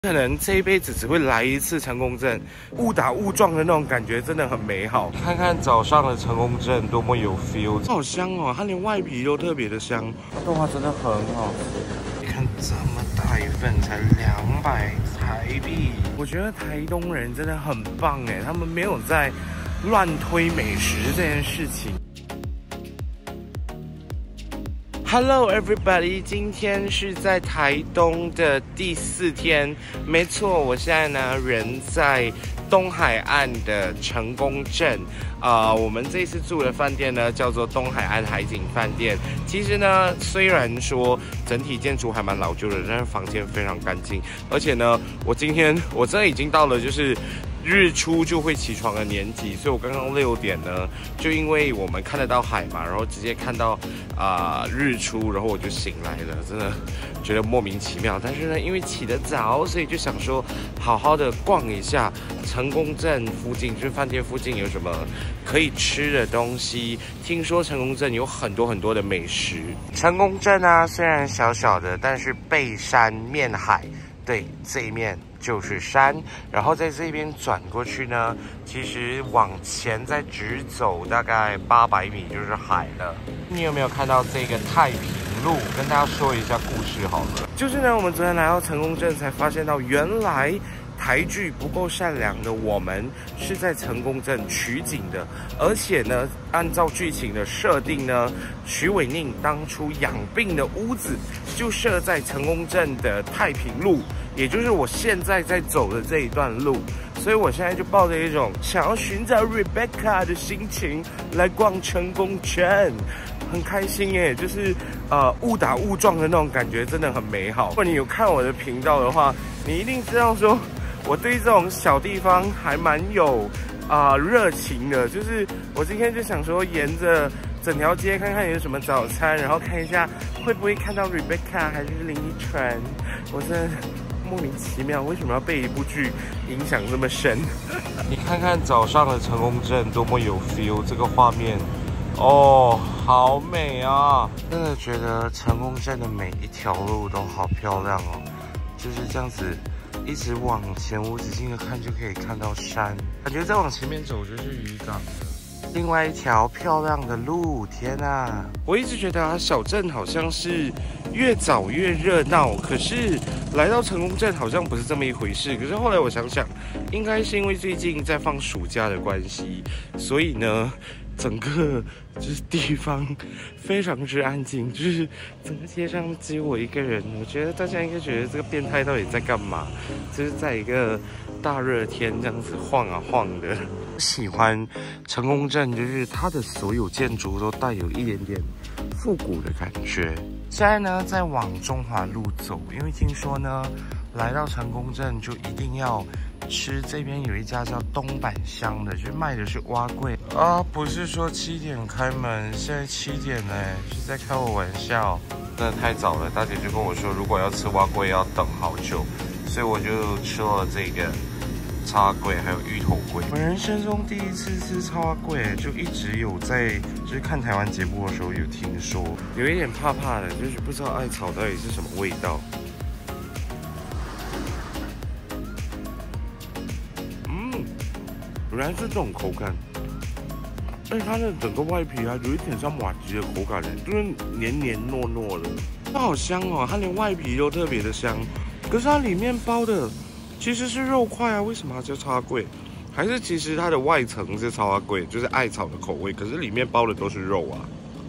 可能这一辈子只会来一次成功镇，误打误撞的那种感觉真的很美好。看看早上的成功镇多么有 feel， 好香哦，它连外皮都特别的香。豆花真的很好吃，你看这么大一份才200台币。我觉得台东人真的很棒哎，他们没有在乱推美食这件事情。Hello everybody， 今天是在台东的第4天，没错，我现在呢人在东海岸的成功镇，我们这次住的饭店呢叫做东海岸海景饭店。其实呢，虽然说整体建筑还蛮老旧的，但是房间非常干净，而且呢，我真的已经到了就是日出就会起床的年纪，所以我刚刚6点呢，就因为我们看得到海嘛，然后直接看到日出，然后我就醒来了，真的觉得莫名其妙。但是呢，因为起得早，所以就想说好好的逛一下成功镇附近，就是饭店附近有什么可以吃的东西。听说成功镇有很多的美食。成功镇啊，虽然小小的，但是背山面海，对，这一面就是山，然后在这边转过去呢，其实往前再直走大概800米就是海了。你有没有看到这个太平路？跟大家说一下故事好了。就是呢，我们昨天来到成功镇才发现到，原来台剧不够善良的我们是在成功镇取景的，而且呢，按照剧情的设定呢，许瑋甯当初养病的屋子就设在成功镇的太平路，也就是我现在在走的这一段路，所以我现在就抱着一种想要寻找 Rebecca 的心情来逛成功镇，很开心耶，就是误打误撞的那种感觉真的很美好。如果你有看我的频道的话，你一定知道说我对这种小地方还蛮有热情的，就是我今天就想说沿着整条街看看有什么早餐，然后看一下会不会看到 Rebecca 还是林依晨。我真的莫名其妙，为什么要被一部剧影响这么深？你看看早上的成功镇多么有 feel， 这个画面哦，好美啊！真的觉得成功镇的每一条路都好漂亮哦，就是这样子一直往前无止境的看，就可以看到山，感觉再往前面走就是渔港。另外一条漂亮的路，天啊！我一直觉得小镇好像是越早越热闹，可是来到成功镇好像不是这么一回事。可是后来我想想，应该是因为最近在放暑假的关系，所以呢，整个就是地方非常之安静，就是整个街上只有我一个人。我觉得大家应该觉得这个变态到底在干嘛？就是在一个大热天这样子晃啊晃的。喜欢成功镇，就是它的所有建筑都带有一点点复古的感觉。现在呢，在往中华路走，因为听说呢，来到成功镇就一定要吃这边有一家叫东板香的，就是卖的是蛙粿啊，不是说7点开门，现在7点嘞，是在开我玩笑。真的太早了，大姐就跟我说，如果要吃蛙粿要等好久，所以我就吃了这个叉粿还有芋头粿。我人生中第一次吃叉粿，就一直有在就是看台湾节目的时候有听说，有一点怕怕的，就是不知道艾草到底是什么味道。原来是这种口感，而且它的整个外皮啊，有一点像麻糬的口感，就是黏黏糯糯的，它好香哦，它连外皮都特别的香，可是它里面包的其实是肉块啊，为什么它叫叉粿？还是其实它的外层是叉粿，就是艾草的口味，可是里面包的都是肉啊。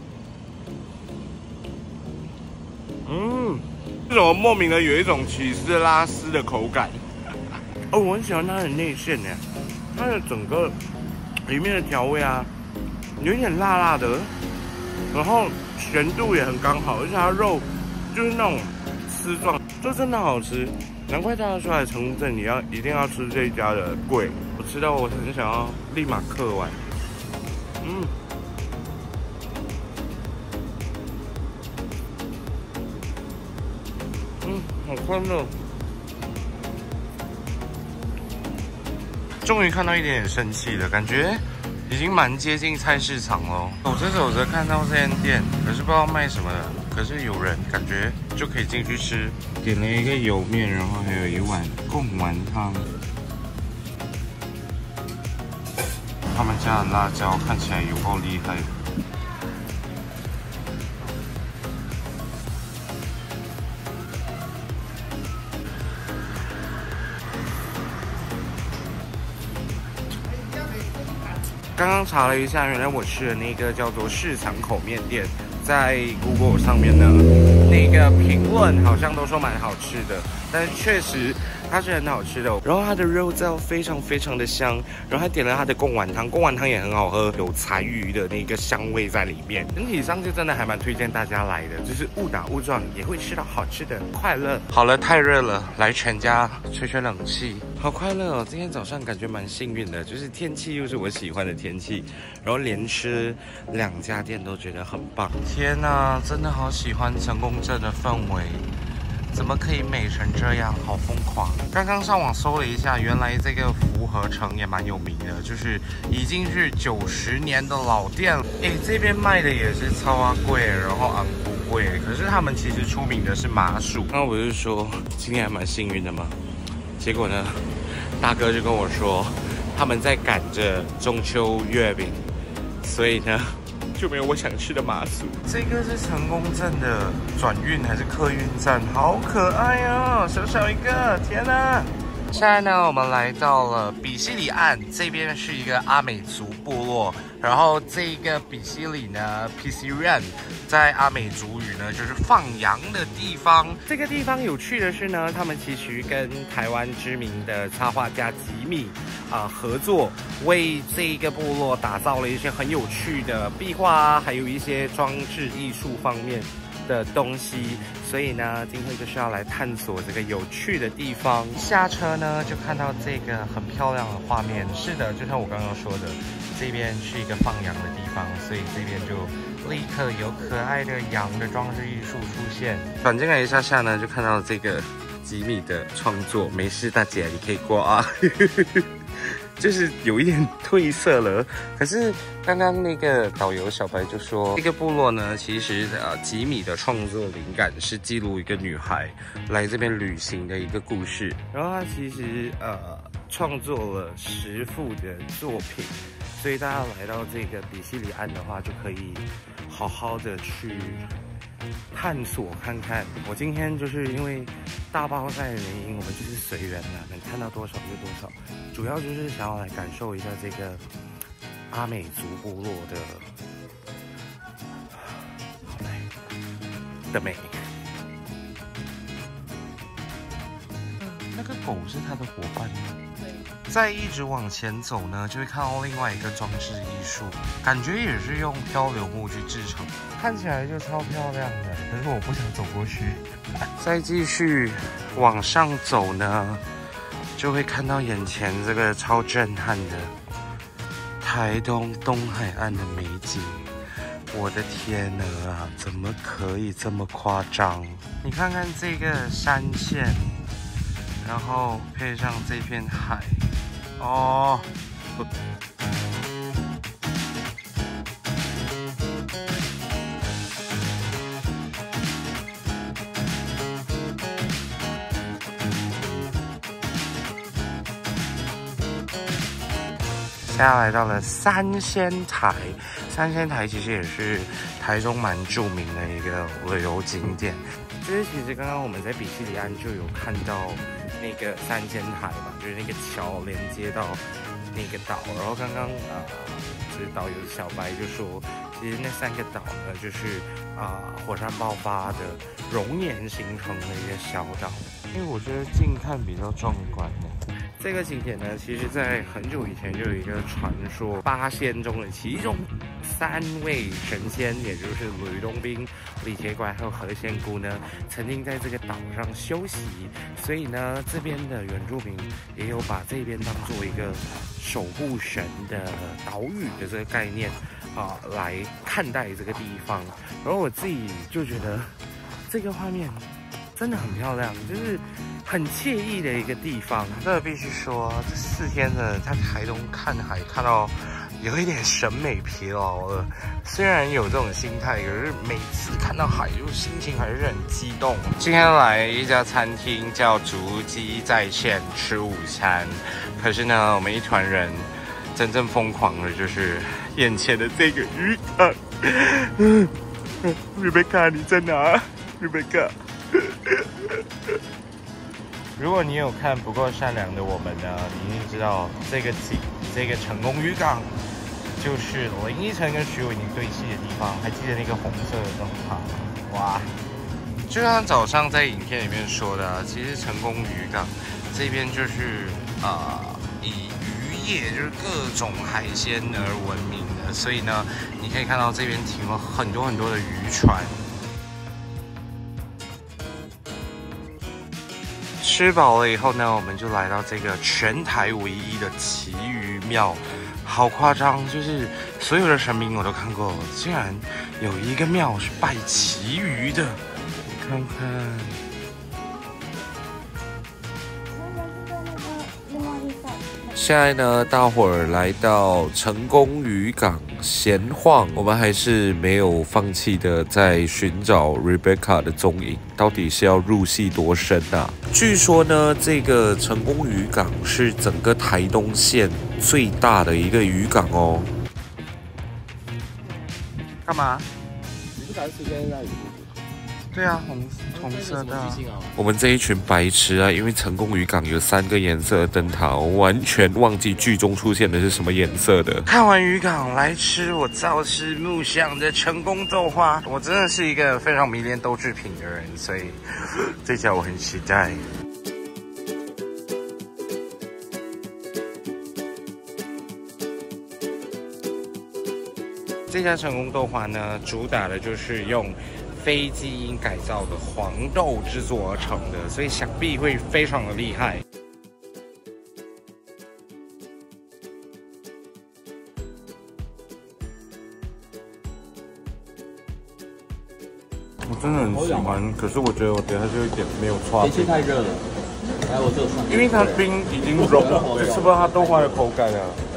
为什么莫名的有一种起司拉丝的口感？哦，我很喜欢它的内馅呢。它的整个里面的调味啊，有点辣辣的，然后咸度也很刚好，而且它肉就是那种丝状，就真的好吃。难怪大家说来成功镇一定要吃这一家的粿，我吃到我很想要立马嗑完。好欢乐。终于看到一点点生气了，感觉已经蛮接近菜市场了。走着走着看到这间店，可是不知道卖什么的，可是有人，感觉就可以进去吃。点了一个油面，然后还有一碗贡丸汤。他们家的辣椒看起来有够厉害的。刚刚查了一下，原来我吃的那个叫做市场口面店，在 Google 上面呢，那个评论好像都说蛮好吃的，但是确实它是很好吃的。然后它的肉燥非常非常的香，然后还点了它的贡丸汤，贡丸汤也很好喝，有柴鱼的那个香味在里面。整体上就真的还蛮推荐大家来的，就是误打误撞也会吃到好吃的快乐。好了，太热了，来全家吹吹冷气。好快乐哦！今天早上感觉蛮幸运的，就是天气又是我喜欢的天气，然后连吃2家店都觉得很棒。天哪，真的好喜欢成功镇的氛围，怎么可以美成这样？好疯狂！刚刚上网搜了一下，原来这个福和城也蛮有名的，就是已经是90年的老店了。哎，这边卖的也是超啊贵，然后昂不贵，可是他们其实出名的是麻薯。那我就说今天还蛮幸运的嘛。结果呢，大哥就跟我说，他们在赶着中秋月饼，所以呢就没有我想吃的麻薯。这个是成功镇的转运还是客运站？好可爱哦，小小一个，天哪！现在呢，我们来到了比西里岸，这边是一个阿美族部落。然后这个比西里呢 ，Pisiran， 在阿美族语呢就是放羊的地方。这个地方有趣的是呢，他们其实跟台湾知名的插画家吉米合作，为这个部落打造了一些很有趣的壁画啊，还有一些装置艺术方面的东西。所以呢，今天就是要来探索这个有趣的地方。下车呢，就看到这个很漂亮的画面。是的，就像我刚刚说的，这边是一个放羊的地方，所以这边就立刻有可爱的羊的装置艺术出现。转进来一下下呢，就看到这个吉米的创作。没事，大姐，你可以过啊。就是有一点褪色了，可是刚刚那个导游小白就说，这个部落呢，其实吉米的创作灵感是记录一个女孩来这边旅行的一个故事，然后他其实创作了10幅的作品，所以大家来到这个比西里岸的话，就可以好好的去探索看看。我今天就是因为大暴晒的原因，我们就是随缘了，能看到多少就多少。主要就是想要来感受一下这个阿美族部落的美。那个狗是他的伙伴吗？对。再一直往前走呢，就会看到另外一个装置艺术，感觉也是用漂流木去制成，看起来就超漂亮的。可是我不想走过去。再继续往上走呢，就会看到眼前这个超震撼的台东东海岸的美景。我的天哪，怎么可以这么夸张？你看看这个山线，然后配上这片海，哦。现在来到了三仙台，三仙台其实也是台中蛮著名的一个旅游景点。就是其实刚刚我们在比西里岸就有看到那个三仙台嘛，就是那个桥连接到那个岛。然后刚刚就是导游小白就说，其实那3个岛呢，就是火山爆发的熔岩形成的一个小岛。因为我觉得近看比较壮观的。这个景点呢，其实在很久以前就有一个传说，8仙中的其中3位神仙，也就是吕洞宾、李铁拐还有何仙姑呢，曾经在这个岛上休息，所以呢，这边的原住民也有把这边当做一个守护神的岛屿的这个概念来看待这个地方。然后我自己就觉得这个画面真的很漂亮，就是很惬意的一个地方。这必须说，这4天的在台东看海看到有一点审美疲劳了。虽然有这种心态，可是每次看到海，就心情还是很激动。今天来一家餐厅叫竹鸡在线吃午餐，可是呢，我们一团人真正疯狂的就是眼前的这个鱼缸。Rebecca， 你在哪 ？Rebecca。如果你有看《不够善良的我们》呢，你一定知道这个成功渔港就是林依晨跟徐伟宁对戏的地方。还记得那个红色的灯塔吗？哇！就像早上在影片里面说的，其实成功渔港这边就是以渔业就是各种海鲜而闻名的，所以呢，你可以看到这边停了很多的渔船。吃饱了以后呢，我们就来到这个全台唯一的旗鱼庙，好夸张！就是所有的神明我都看过了，竟然有一个庙是拜旗鱼的，你看看。现在呢，大伙儿来到成功渔港闲晃，我们还是没有放弃的在寻找 Rebecca 的踪影，到底是要入戏多深啊？据说呢，这个成功渔港是整个台东县最大的一个渔港哦。干嘛？ 你不赶时间在渔夫？ 对啊，红色的、啊。我们这一群白痴啊，因为成功渔港有3个颜色的灯塔，我完全忘记剧中出现的是什么颜色的。看完渔港来吃我朝思暮想的成功豆花，我真的是一个非常迷恋豆制品的人，所以这家我很期待。这家成功豆花呢，主打的就是用非基因改造的黄豆制作而成的，所以想必会非常的厉害。我真的很喜欢，可是我觉得我等下就有点没有刷。 天气太热了，来我这算。 因为它冰已经融了，就吃不到它豆花的口感了。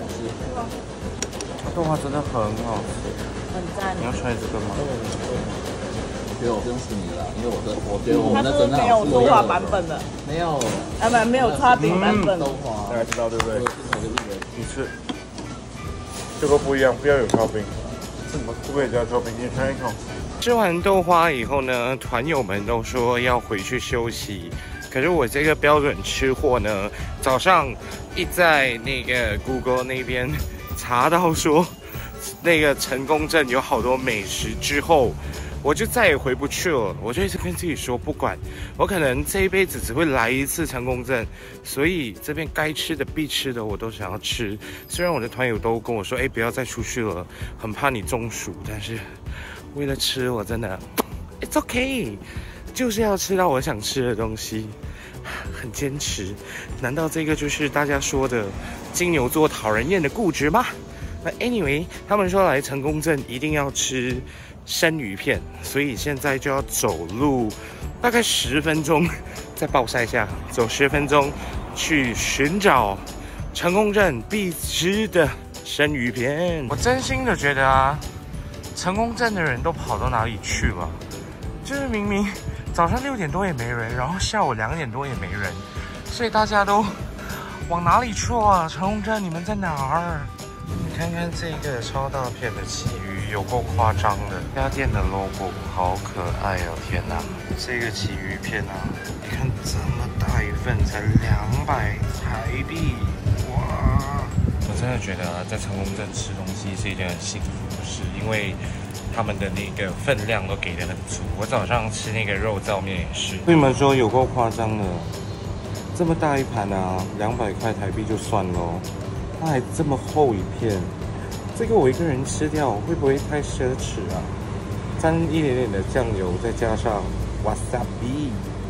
它豆花真的很好吃， 很赞。 你要try这个吗？ 我觉得我不用吃你了，因为我觉得我们的真的没有豆花版本的， 没有， 没有叉饼版本。 豆花， 大家知道对不对？你吃，这个不一样，不要有刨冰，不可以加刨冰，你尝一口。吃完豆花以后呢，团友们都说要回去休息，可是我这个标准吃货呢，早上一在那个 Google 那边查到说那个成功镇有好多美食之后，我就再也回不去了。我就一直跟自己说，不管，我可能这一辈子只会来一次成功镇，所以这边该吃的必吃的我都想要吃。虽然我的团友都跟我说，不要再出去了，很怕你中暑，但是为了吃，我真的 ，it's okay， 就是要吃到我想吃的东西，很坚持。难道这个就是大家说的金牛座讨人厌的固执吗？那 anyway， 他们说来成功镇一定要吃生鱼片，所以现在就要走路大概10分钟，在暴晒下走10分钟去寻找成功镇必吃的生鱼片。我真心的觉得啊，成功镇的人都跑到哪里去了？就是明明早上6点多也没人，然后下午2点多也没人，所以大家都往哪里去了？成功镇，你们在哪儿？你看看这个超大片的旗鱼，有够夸张的。这家店的 logo 好可爱哦！天哪，这个旗鱼片啊，你看这么大一份才200台币，哇！我真的觉得在成功镇吃东西是一件很幸福的事，因为他们的那个分量都给得很足。我早上吃那个肉燥面也是，跟你们说有够夸张的，这么大一盘啊，200块台币就算咯。它还这么厚一片，这个我一个人吃掉会不会太奢侈啊？沾一点点的酱油，再加上 wasabi，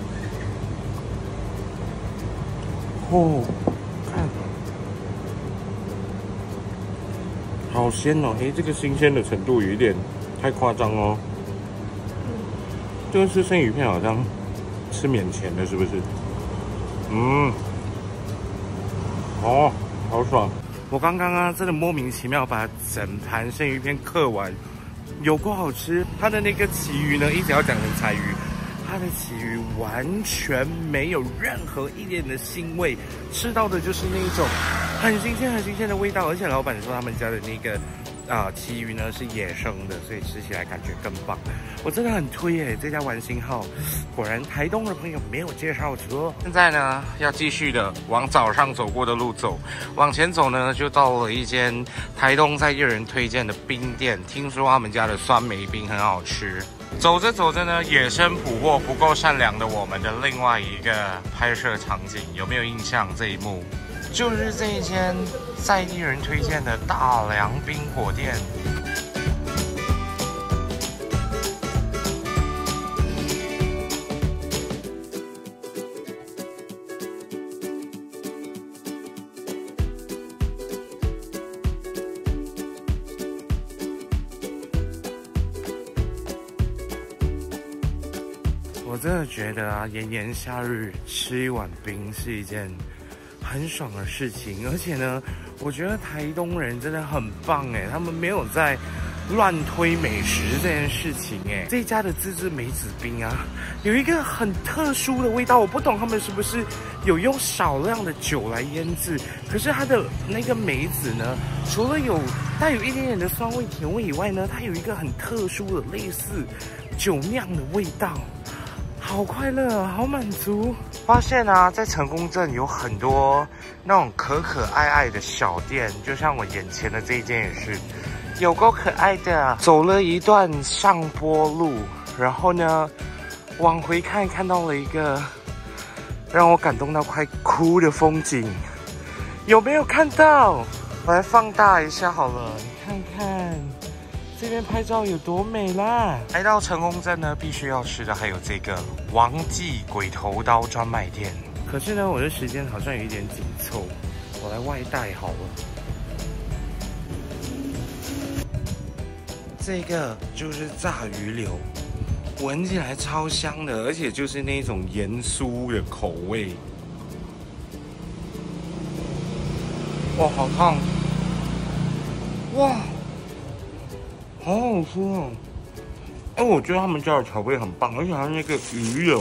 哦，看，好鲜哦！这个新鲜的程度有一点太夸张哦。这个吃生鱼片好像吃免钱的，是不是？哦，好爽！ 我刚刚啊，真的莫名其妙把整盘生鱼片嗑完，有够好吃。它的那个旗鱼呢，一直要讲成柴鱼，它的旗鱼完全没有任何一点的腥味，吃到的就是那种很新鲜的味道。而且老板说他们家的那个旗鱼呢是野生的，所以吃起来感觉更棒。我真的很推耶，这家玩星号，果然台东的朋友没有介绍错。现在呢要继续的往早上走过的路走，往前走呢就到了一间台东在地人推荐的冰店，听说他们家的酸梅冰很好吃。走着走着呢，野生捕获不够善良的我们的另外一个拍摄场景，有没有印象？这一幕就是这一间在地人推荐的大良冰火店。我真的觉得啊，炎炎夏日吃一碗冰是一件很爽的事情，而且呢，我觉得台东人真的很棒哎，他们没有在乱推美食这件事情哎。这家的自制梅子冰啊，有一个很特殊的味道，我不懂他们是不是有用少量的酒来腌制，可是它的那个梅子呢，除了有带有一点点的酸味甜味以外呢，它有一个很特殊的类似酒酿的味道。好快乐，好满足！发现啊，在成功镇有很多那种可爱的小店，就像我眼前的这一间也是，有够可爱的。走了一段上坡路，然后呢，往回看到了一个让我感动到快哭的风景，有没有看到？我来放大一下好了，你看看。这边拍照有多美啦！来到成功镇呢，必须要吃的还有这个王记鬼头刀专卖店。可是呢，我的时间好像有一点紧凑，我来外带好了。这个就是炸鱼柳，闻起来超香的，而且就是那种盐酥的口味。哇，好烫！哇！好好吃哦！我觉得他们家的调味很棒，而且它那个鱼柳，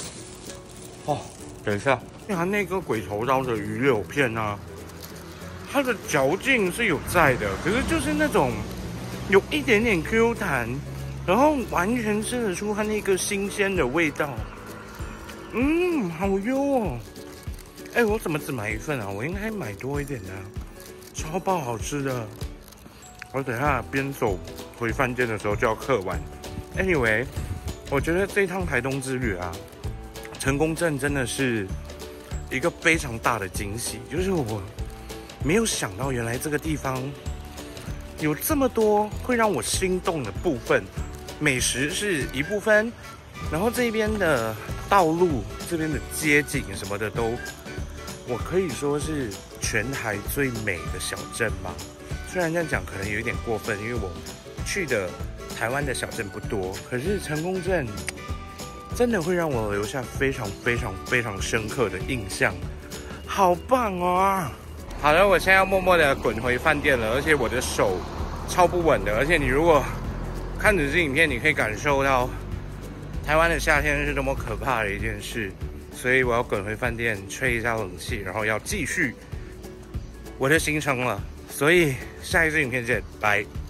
等一下，它那个鬼头刀的鱼柳片啊，它的嚼劲是有在的，可是就是那种有一点点 Q 弹，然后完全吃得出它那个新鲜的味道。好优哦！我怎么只买一份啊？我应该买多一点的，超爆好吃的。我等一下边走回饭店的时候就要嗑完。Anyway， 我觉得这一趟台东之旅啊，成功镇真的是一个非常大的惊喜，就是我没有想到原来这个地方有这么多会让我心动的部分。美食是一部分，然后这边的道路、这边的街景什么的都，我可以说是全台最美的小镇吧。虽然这样讲可能有一点过分，因为我去的台湾的小镇不多，可是成功镇真的会让我留下非常深刻的印象，好棒哦！好了，我现在要默默的滚回饭店了，而且我的手超不稳的，而且你如果看着这影片，你可以感受到台湾的夏天是多么可怕的一件事，所以我要滚回饭店吹一下冷气，然后要继续我的行程了。所以下一支影片见，拜。